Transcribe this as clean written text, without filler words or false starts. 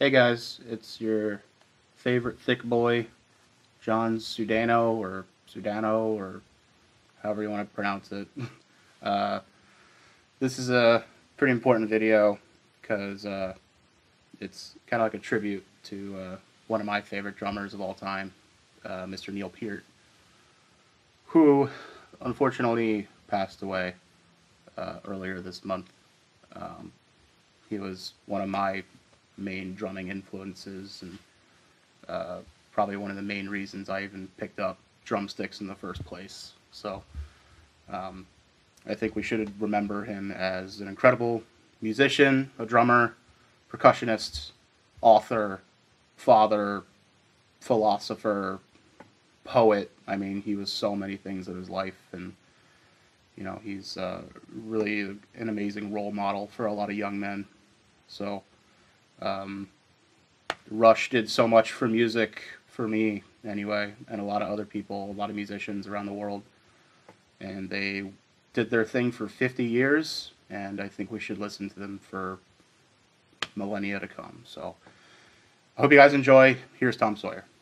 Hey guys, it's your favorite thick boy, John Sudano, or however you want to pronounce it. Uh, this is a pretty important video because it's kind of like a tribute to one of my favorite drummers of all time, Mr. Neil Peart, who unfortunately passed away earlier this month. He was one of my main drumming influences and probably one of the main reasons I even picked up drumsticks in the first place. So I think we should remember him as an incredible musician, a drummer, percussionist, author, father, philosopher, poet. I mean, he was so many things in his life, and you know, he's really an amazing role model for a lot of young men. So Rush did so much for music, for me anyway, and a lot of other people, a lot of musicians around the world. And they did their thing for 50 years, and I think we should listen to them for millennia to come. So I hope you guys enjoy. Here's Tom Sawyer.